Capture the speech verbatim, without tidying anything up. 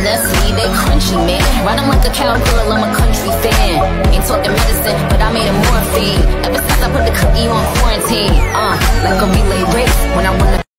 That's me, they crunchy, man. Ride 'em like a cowgirl, I'm a country fan. Ain't talking medicine, but I made a morphine. Ever since I put the cookie on quarantine, uh, like a relay race when I run the